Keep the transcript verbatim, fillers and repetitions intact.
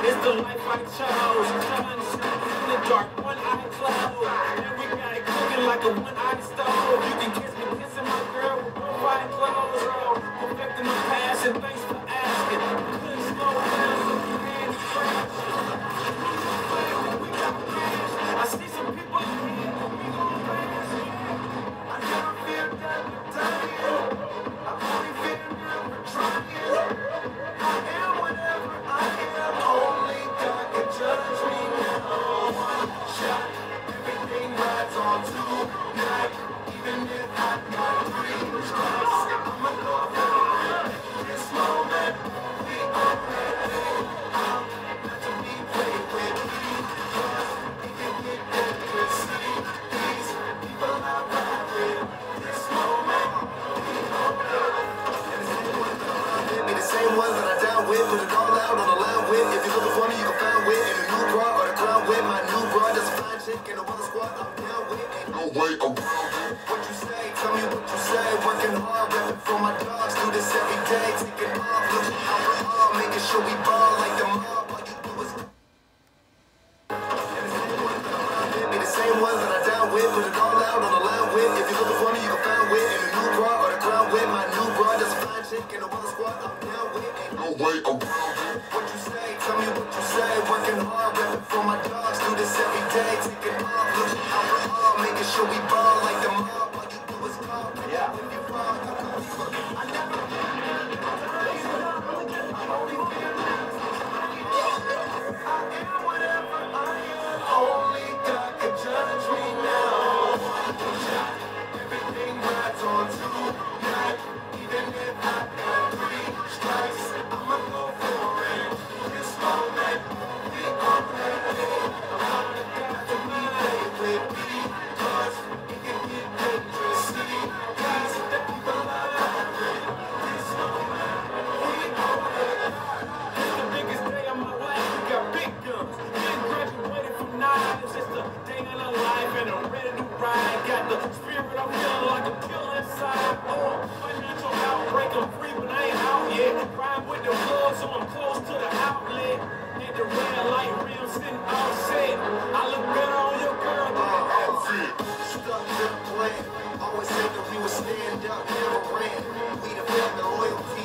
It's the life I chose. Sunshine in the dark, one eye closed. And we got it cooking like a one-eye stove. You can kiss me, kissing my girl with both eyes closed. Oh, perfecting my passion, thanks for asking. Couldn't slow down, so you can't crash. We got cash. I see some people in here, but we gon' pass. I never feel that we're dying. I only feel never trying. I am whatever I am. Only God can judge me now. One shot, everything rides on tonight. Even if I got three strikes, I'ma go for this moment. We are ready. I'm not to be played with. Because it can get dangerous. See these people out there. This moment, we are ready. Be the same ones that I down with, put it all out on the line with. If you're looking for me, you can find wit in a new bra or the crown with. My new bra does a fine chick in the other squad. I'm down with. Ain't no way around it. What you say? Tell me what you say. Working hard, repping for my dogs. Do this every day. Taking off, looking out for all, making sure we ball like the mob. All you do is. Be the same ones that I down with, put it all out on the line with. If you're looking for me, you can find wit in a new bra or the crown with. My new bra does a fine chick in the other squad. I'm down with. Ain't no way around it. What you say? Tell me what you say. Working hard, repping for my dogs. Do this every day. Taking off, looking out for all, making sure we ball like the mob. All you do is call. Yeah. If you fall, you can leave her. I never. I'm only feeling. I am whatever I am. Only God can judge me now. One shot, everything rides on tonight. Even if I got three strikes, I'ma go for it. This moment, we are ready. I'm not the guy to be played with because it can get dangerous. See, these the people out there. This moment, we are ready. It's the biggest day of my life. We got big guns. Getting graduated from nine. It's just a day in our life, and I'm ready to ride. Got the spirit, I'm feeling like a killer inside. Oh, financial outbreak, I'm free, but I ain't out yet. Ride with the blood, so I'm close to the outlet. Hit the red light rim, sitting all set. I look better on your girl than the outfit. Stuck to the plan. Always said that we would stand up, never ran. We the family loyalty.